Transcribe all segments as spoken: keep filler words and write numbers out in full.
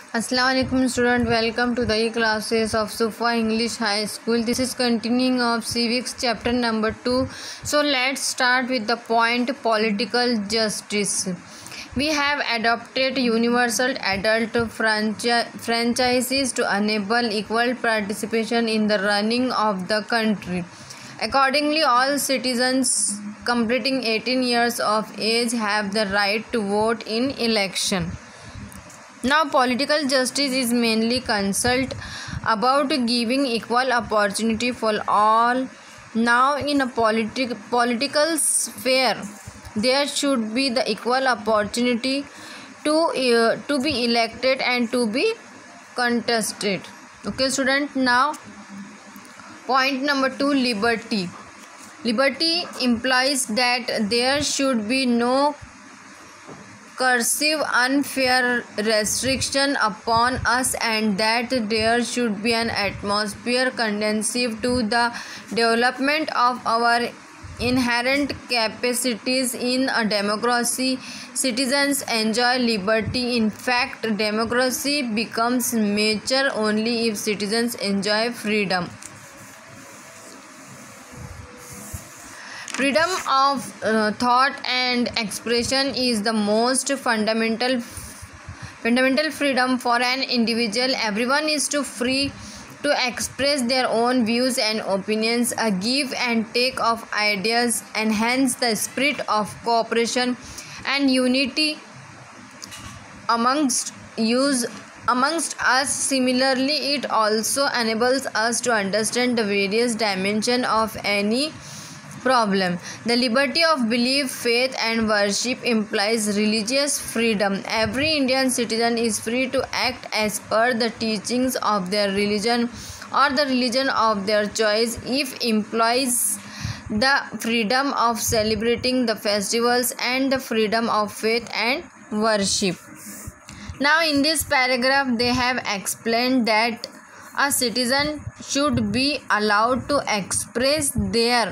Assalamualaikum student, welcome to the e-classes of Sufa English High School. This is continuing of civics chapter number two. So let's start with the point political justice. We have adopted universal adult franchi- franchises to enable equal participation in the running of the country. Accordingly, all citizens completing eighteen years of age have the right to vote in election. Now, political justice is mainly concerned about giving equal opportunity for all. Now, in a politi- political sphere, there should be the equal opportunity to uh, to be elected and to be contested. Okay, student. Now, point number two: liberty. Liberty implies that there should be no coercive unfair restriction upon us, and that there should be an atmosphere conducive to the development of our inherent capacities. In a democracy, citizens enjoy liberty. In fact, democracy becomes mature only if citizens enjoy freedom. Freedom of uh, thought and expression is the most fundamental fundamental freedom for an individual. Everyone is to free to express their own views and opinions. A give and take of ideas enhance the spirit of cooperation and unity amongst use amongst us. Similarly, it also enables us to understand the various dimensions of any problem. The liberty of belief, faith and worship implies religious freedom. Every Indian citizen is free to act as per the teachings of their religion or the religion of their choice. If implies the freedom of celebrating the festivals and the freedom of faith and worship. Now, in this paragraph, they have explained that a citizen should be allowed to express their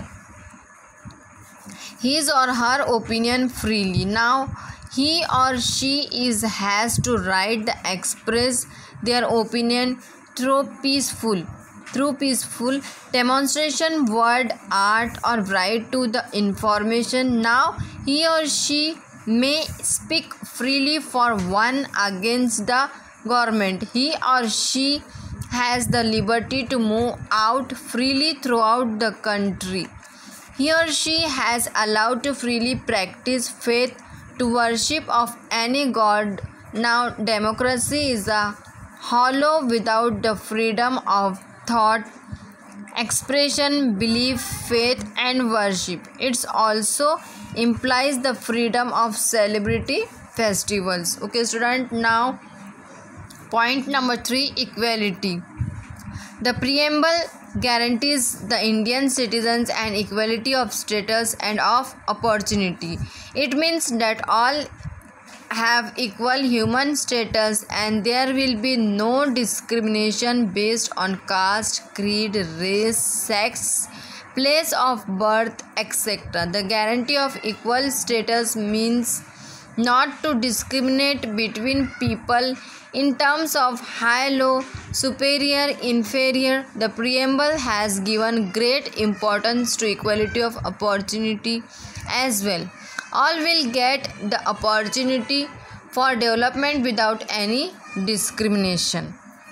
his or her opinion freely. Now, he or she is has to right to express their opinion through peaceful through peaceful demonstration, word, art, or right to the information. Now, he or she may speak freely for one against the government. He or she has the liberty to move out freely throughout the country. He or she has allowed to freely practice faith, to worship of any god. Now, democracy is a hollow without the freedom of thought, expression, belief, faith and worship. It also implies the freedom of celebrity festivals. Okay, student. Now, point number three: equality. The preamble guarantees the Indian citizens an equality of status and of opportunity. It means that all have equal human status and there will be no discrimination based on caste, creed, race, sex, place of birth, et cetera. The guarantee of equal status means not to discriminate between people in terms of high, low, superior, inferior. The preamble has given great importance to equality of opportunity as well. All will get the opportunity for development without any discrimination.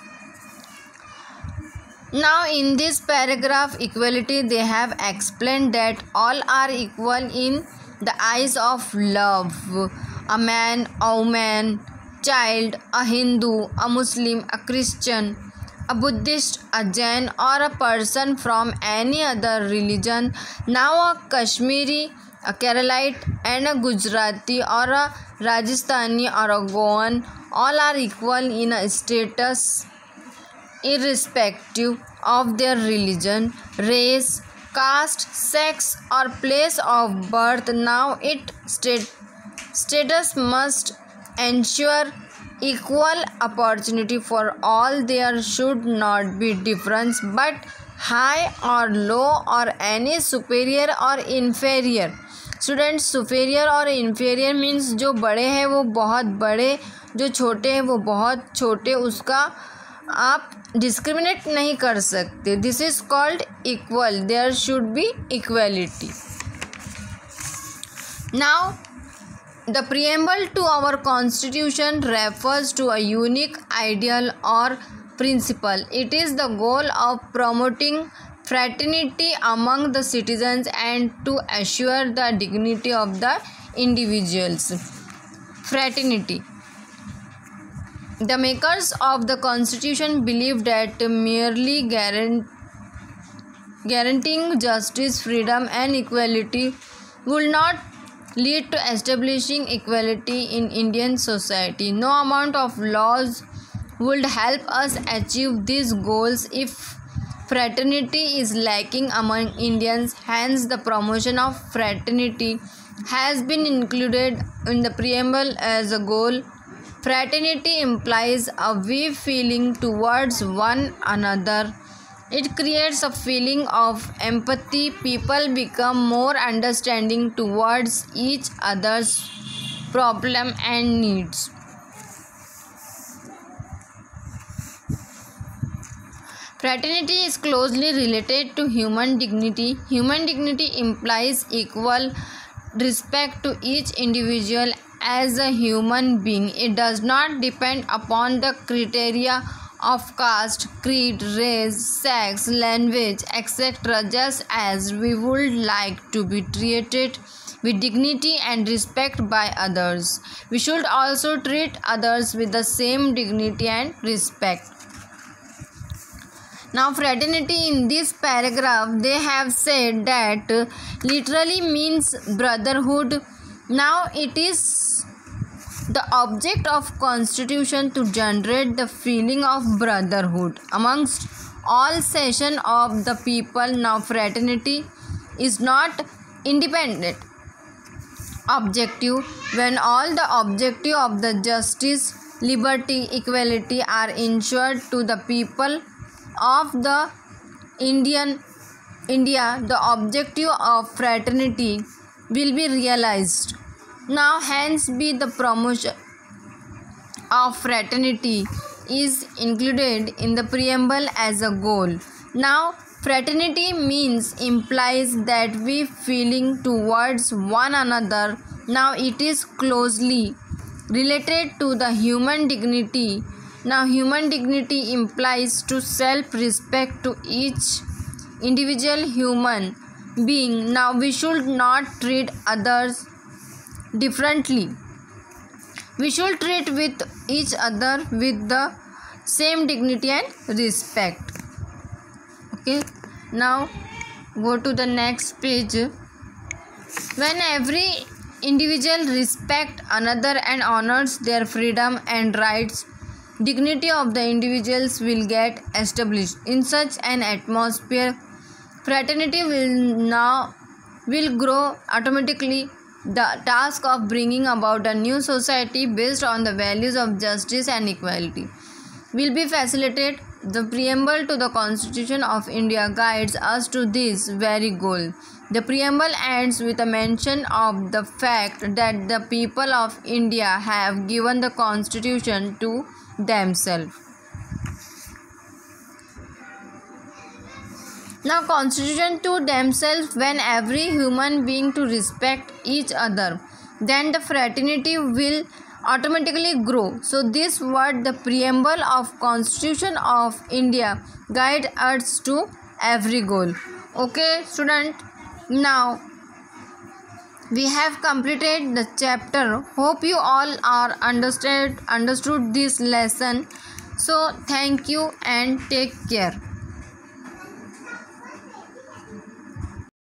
Now, in this paragraph, equality, they have explained that all are equal in the eyes of love. A man, a woman, child, a Hindu, a Muslim, a Christian, a Buddhist, a Jain, or a person from any other religion. Now, a Kashmiri, a Keralite, and a Gujarati, or a Rajasthani, or a Goan, all are equal in a status irrespective of their religion, race, caste, sex, or place of birth. Now, it state, status must ensure equal opportunity for all. There should not be difference but high or low or any superior or inferior. Students, superior और inferior means जो बड़े हैं वो बहुत बड़े, जो छोटे हैं वो बहुत छोटे, उसका आप डिस्क्रिमिनेट नहीं कर सकते. This is called equal. There should be equality. Now the preamble to our constitution refers to a unique ideal or principle. It is the goal of promoting fraternity among the citizens and to assure the dignity of the individuals. Fraternity. The makers of the constitution believed that merely guarant- guaranteeing justice, freedom and equality would not lead to establishing equality in Indian society. No amount of laws would help us achieve these goals if fraternity is lacking among Indians. Hence, the promotion of fraternity has been included in the preamble as a goal. Fraternity implies a we feeling towards one another. It creates a feeling of empathy. People become more understanding towards each other's problem and needs. Fraternity is closely related to human dignity. Human dignity implies equal respect to each individual as a human being. It does not depend upon the criteria of caste, creed, race, sex, language, et cetera. Just as we would like to be treated with dignity and respect by others, we should also treat others with the same dignity and respect. Now, fraternity in this paragraph, they have said that literally means brotherhood. Now, it is the object of constitution to generate the feeling of brotherhood amongst all section of the people. Now, fraternity is not independent objective. When all the objective of the justice, liberty, equality are ensured to the people of the Indian India, the objective of fraternity will be realized. Now, hence be the promotion of fraternity is included in the preamble as a goal. Now, fraternity means implies that we feeling towards one another. Now, it is closely related to the human dignity. Now, human dignity implies to self-respect to each individual human being. Now, we should not treat others differently. We should treat with each other with the same dignity and respect. Okay, now go to the next page. When every individual respect another and honors their freedom and rights, dignity of the individuals will get established. In such an atmosphere, fraternity will now will grow automatically. The task of bringing about a new society based on the values of justice and equality will be facilitated. The preamble to the Constitution of India guides us to this very goal. The preamble ends with a mention of the fact that the people of India have given the Constitution to themselves. Now, Constitution to themselves, when every human being to respect each other, then the fraternity will automatically grow. So, this what the preamble of Constitution of India guide us to every goal. Okay, student. Now, we have completed the chapter. Hope you all are understood understood this lesson. So, thank you and take care.